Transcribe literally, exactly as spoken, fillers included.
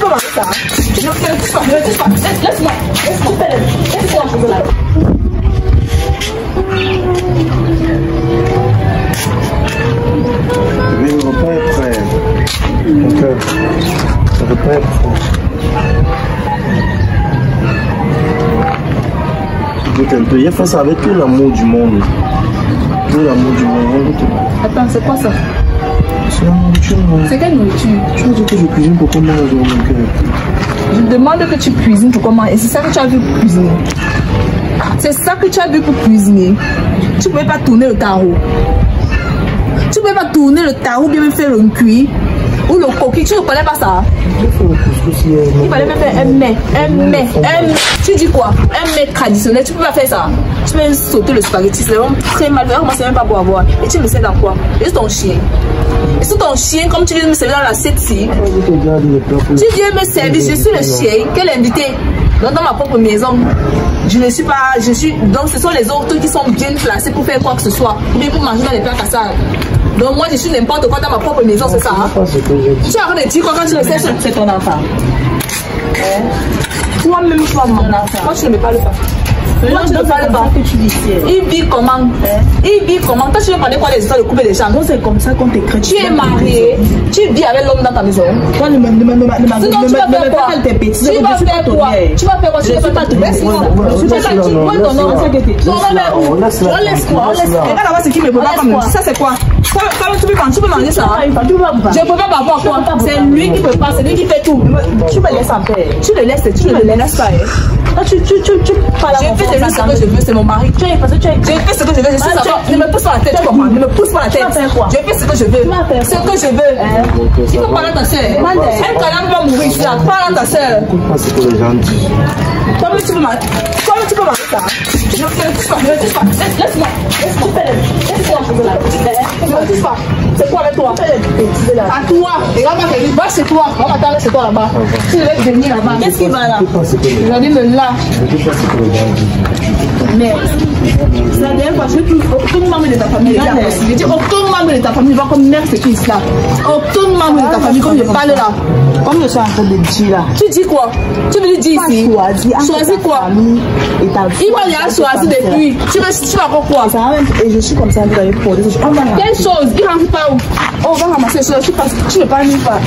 peux manger ça. Je ne touche pas, je ne touche pas. Laisse-moi, laisse-moi. Laisse-moi un chocolat. Mais le repas est prêt. Donc, euh, le repas est prêt. Goûte un peu. Il faut ça avec tout l'amour du monde. Tout l'amour du monde. Attends, c'est quoi ça? C'est la nourriture. C'est quelle nourriture? Tu veux dire que je cuisine pour comment manger mon cœur? Je demande que tu cuisines pour comment. Et c'est ça que tu as vu pour cuisiner. C'est ça que tu as vu pour cuisiner. Tu ne pouvais pas tourner le tarot. Tu ne pouvais pas tourner le tarot, bien me faire un cuit. Ou le coquille, tu ne connais pas ça? Il fallait même faire un mets, un mets, un... Tu dis quoi? Un mets traditionnel, tu peux pas faire ça. Tu peux sauter le spaghetti, c'est vraiment très mal. Moi, c'est même pas pour avoir. Et tu me sais dans quoi? Et c'est ton chien. Et c'est ton chien, comme tu viens me servir dans l'assiette-ci. Tu viens me servir, je suis le chien. Quel invité? Donc, dans ma propre maison, je ne suis pas, je suis, donc ce sont les autres qui sont bien placés pour faire quoi que ce soit, ou bien pour manger dans les plats cassages. Donc moi je suis n'importe quoi dans ma propre maison, c'est ça. Hein? Tu as rien de dire quoi quand tu le sais, c'est ton enfant. Eh? Toi-même, toi, mon enfant. Moi tu ne me parles pas. Moi tu ne me parles pas. Il vit comment? Il vit comment? Toi tu veux parler quoi des histoires de couper des gens? C'est comme ça qu'on t'écrit. Tu es marié, tu vis avec l'homme dans ta maison. Toi ne me demande pas. Sinon tu vas faire quoi? Tu vas faire quoi? Tu vas faire quoi? Tu vas pas te laisser. Tu vas faire quoi? Ton nom, on va où? On laisse quoi? On laisse quoi? Regarde là-bas ce qui me peut pas comme ça, c'est quoi? Comment tu peux manger? Tu peux manger ça? Je peux pas avoir quoi? C'est lui qui peut pas, c'est lui qui fait tout. Tu me laisses en paix. Tu le laisses, tu ne le laisses pas. Tu, tu, tu, tu parles à mon frère. Je fais ce que je veux, c'est mon mari. Tu es parce que tu es. Je fais ce que je veux, je suis ça. Ne me pousse pas la tête, tu comprends? Ne me pousse pas la tête. Je fais ce que je veux. Ce que je veux. Il faut parler à ta soeur. Elle calme va mourir ici. Parle à ta soeur. C'est ce que les gens disent. Toi-même tu peux manger. Toi-même tu peux manger ça. Je ne touche pas, je ne touche pas. Laisse-moi. Laisse-moi. Laisse-moi un chocolat. Je ne touche pas. C'est quoi avec toi? À toi. Regarde ma chérie. Va chez toi. On va t'attendre chez toi là-bas. Tu devais venir là-bas. Qu'est-ce qui va là? Je dis le là. Mais la dernière fois, je trouve aucun membre de ta famille. Je dis aucun membre de ta famille va comme mère ce qui est là. Aucun membre de ta famille comme je parle là. Comme je suis en train de dire là. Tu dis quoi? Tu veux dire ici? Choisis quoi? Il va y avoir choisi depuis. Tu vas tu vas encore quoi? Et je suis comme ça avec pour des choses. Quelle chose? Il rentre pas où? Oh, on va ramasser ça. Tu ne parles pas.